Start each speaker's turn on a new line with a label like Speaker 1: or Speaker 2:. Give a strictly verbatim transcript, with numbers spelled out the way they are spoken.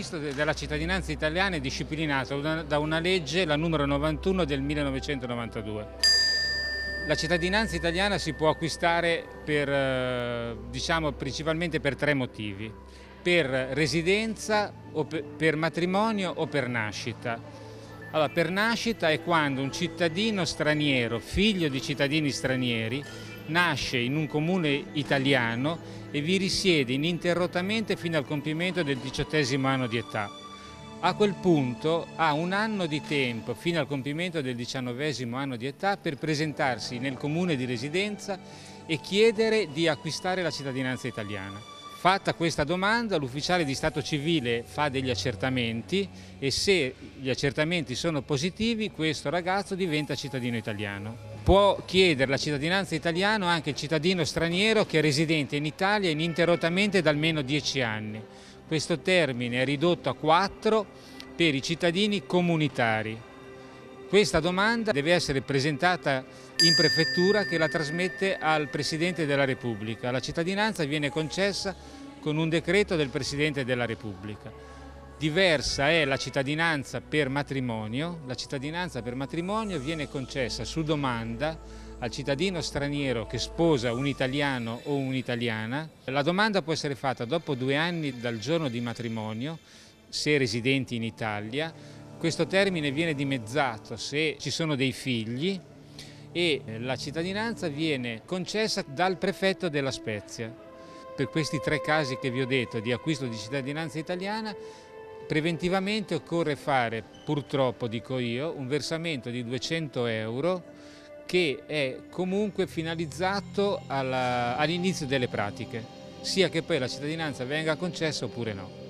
Speaker 1: questo della cittadinanza italiana è disciplinato da una legge, la numero novantuno del millenovecentonovantadue. La cittadinanza italiana si può acquistare per, diciamo, principalmente per tre motivi: per residenza, o per, per matrimonio o per nascita. Allora, per nascita è quando un cittadino straniero, figlio di cittadini stranieri, nasce in un comune italiano e vi risiede ininterrottamente fino al compimento del diciottesimo anno di età. A quel punto ha un anno di tempo, fino al compimento del diciannovesimo anno di età, per presentarsi nel comune di residenza e chiedere di acquistare la cittadinanza italiana. Fatta questa domanda, l'ufficiale di stato civile fa degli accertamenti e se gli accertamenti sono positivi, questo ragazzo diventa cittadino italiano. Può chiedere la cittadinanza italiana anche il cittadino straniero che è residente in Italia ininterrottamente da almeno dieci anni. Questo termine è ridotto a quattro per i cittadini comunitari. Questa domanda deve essere presentata in prefettura, che la trasmette al Presidente della Repubblica. La cittadinanza viene concessa con un decreto del Presidente della Repubblica. Diversa è la cittadinanza per matrimonio. La cittadinanza per matrimonio viene concessa su domanda al cittadino straniero che sposa un italiano o un'italiana. La domanda può essere fatta dopo due anni dal giorno di matrimonio, se residenti in Italia. Questo termine viene dimezzato se ci sono dei figli e la cittadinanza viene concessa dal prefetto della Spezia. Per questi tre casi che vi ho detto di acquisto di cittadinanza italiana, preventivamente occorre fare, purtroppo dico io, un versamento di duecento euro che è comunque finalizzato all'inizio delle pratiche, sia che poi la cittadinanza venga concessa oppure no.